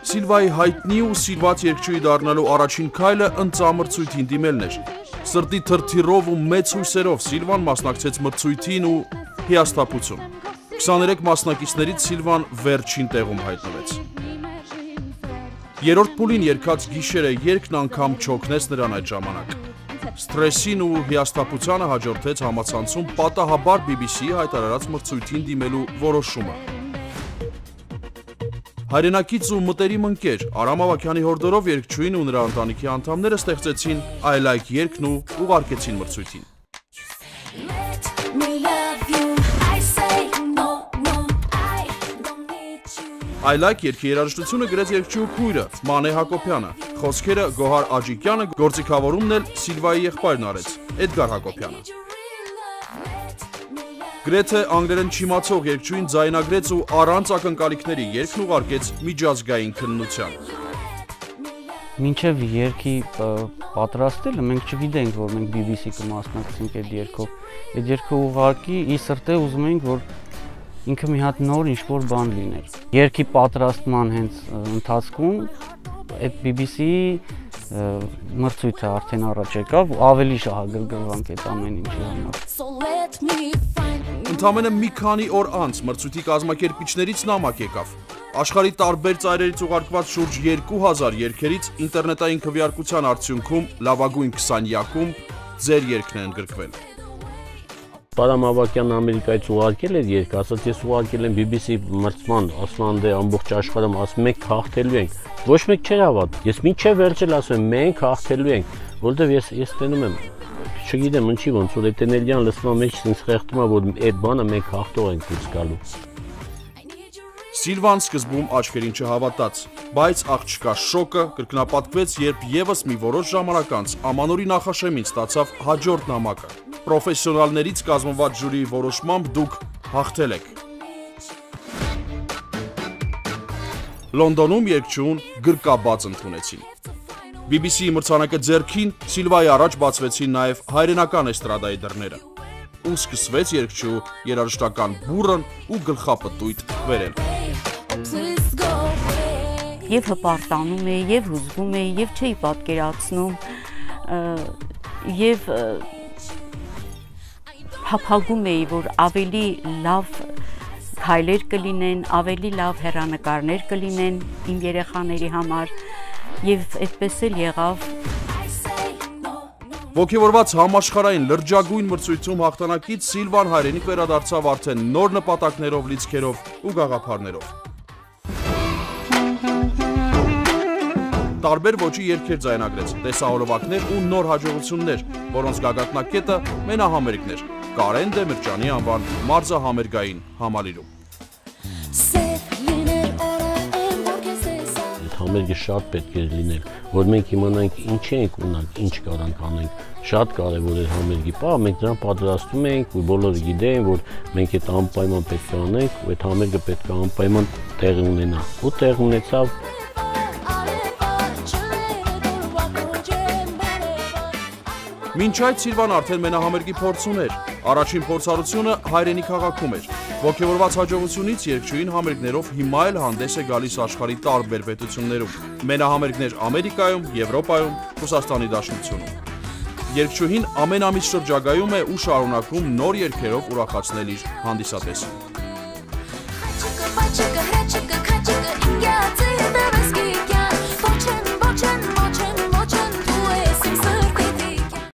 Սիլվայի հայտնի ու սիրված երգչուհի դառնալու առաջին քայլը ընծամրցույթին դիմելն էր։ Սրտի թրթիռով ու մեծ հույսերով Սիլվան մասնակցեց մրցույթին ու հիասթափություն։ 23 մասնակիցներից Սիլվան վերջին տեղում հայտնվեց։ Երրորդ փուլին երգած գիշերը երգն անգամ չօգնեց նրան այդ ժամանակ։ Սթրեսին ու հիասթափությանը հաջորդեց համացանցում պատահաբար BBC-ի հայտարարած մրցույթին դիմելու որոշումը։ Հայրենակից ու մտերիմ ընկեր Արամ Ավագյանի հորդորով երգչուհին ու նրա ընտանիքի անդամները ստեղծեցին I Like երգն ու ուղարկեցին մրցույթին։ I Like երգի երաժշտությունը գրեց երգչուհու քույրը Մանե Հակոբյանը, խոսքերը Գոհար Աջիկյանը, գործիքավորումն էլ Սիլվայի եղբայրն արեց Էդգար Հակոբյանը։ Գրեթե անգլերեն չիմացող երգչուհին ձայնագրեց ու առանց ակնկալիքների երգն ուղարկեց միջազգային քննության։ Մինչև երգի պատրաստելը մենք չգիտենք, որ մենք BBC կմասնակցենք այդ երգով։ Այդ երգը ուղղակի ի սրտե ուզում էինք, որ ինքը մի հատ նոր ինչ-որ բան լիներ։ Երգի պատրաստման հենց ընթացքում այդ BBC-ի մրցույթը արդեն առաջ եկավ, ավելի շահագրգռվանք այդ ամեն ինչի համար։ Ընդամենը մի քանի օր անց մրցույթի կազմակերպիչներից նամակ եկավ։ Աշխարհի տարբեր ծայրերից ուղարկված շուրջ 2000 երգերից ինտերնետային քվեարկության արդյունքում լավագույն 20-յակում ձեր երգն է ընդգրկվել։ Արամ Ավագյանը Ամերիկայից ուղարկել էր երգ, ասաց ես ուղարկել եմ BBC մրցման, ասում են դե ամբողջ աշխարհում ասում մենք հաղթելու ենք։ Ոչ մեկ չէր հավատում։ Ես մինչև վերջել ասում եմ մենք հաղթելու ենք, որովհետև ես տենում եմ, չգիտեմ ինչի ոնց որ այդ էներգիան լսվում մեջ ինձ խեղդում է, որ այդ բանը մենք հաղթող ենք դուրս գալու։ Սիլվան սկզբում աչքերին չհավատաց, բայց աղջկա շոկը կրկնապատկվեց, երբ եւս մի որոշ ժամանակ անց Ամանորի նախաշեմին ստացավ հաջորդ նամակը։ Պրոֆեսիոնալներից կազմված ժյուրիի որոշմամբ դուք հաղթել եք։ Լոնդոնում երգչուհուն գրկաբաց ընդունեցին։ BBC-ի մրցանակը ձեռքին Սիլվայի առաջ բացվեցին նաև հայրենական էստրադայի դռները։ Ու սկսվեց երգչուհու երաժշտական բուռն ու գլխապտույտ վերել։ Եվ հպարտանում էի, եւ հուզվում էի, եւ չէի պատկերացնում, եւ փափագում էի, որ ավելի լավ քայլեր կլինեն, ավելի լավ հեռանկարներ կլինեն իմ երեխաների համար, եւ այդպես էլ եղավ։ Ոգևորված համաշխարհային լրջագույն մրցույթում հաղթանակից Սիլվան հայրենիք վերադարձավ արդեն նոր նպատակներով, լիցքերով ու գաղափարներով։ Տարբեր ոճի երգեր ձայնագրեց, տեսահոլովակներ ու նոր հաջողություններ, որոնց գագաթնակետը մենահամերգն էր Կարեն Դեմիրճյանի անվան մարզահամերգային համալիրում։ Համերգը շատ պետք է լիներ, որ մենք իմանանք ինչ ենք ունենք, ինչ կարանք անենք։ Շատ կարևոր էր համերգի պահը, մենք դրան պատրաստում էինք, ու բոլորը գիտեին, որ մենք այդ անպայման պետք է անենք, ու այդ համերգը պետք է անպայման տեղ ունենա։ Ու տեղ ունեցավ։ Մինչ այդ Սիլվան արդեն մենահամերգի փորձ ուներ։ Առաջին փորձառությունը հայրենի քաղաքում էր։ Ոգևորված հաջողությունից երգչուհին համերգներով հիմա էլ հանդես է գալիս աշխարհի տարբեր պետություններում։ Մենահամերգներ Ամերիկայում, Եվրոպայում, Ռուսաստանի Դաշնությունում։ Երգչուհին ամեն ամիս շրջագայում է ու շարունակում նոր երգերով ուրախացնել իր հանդիսատեսին։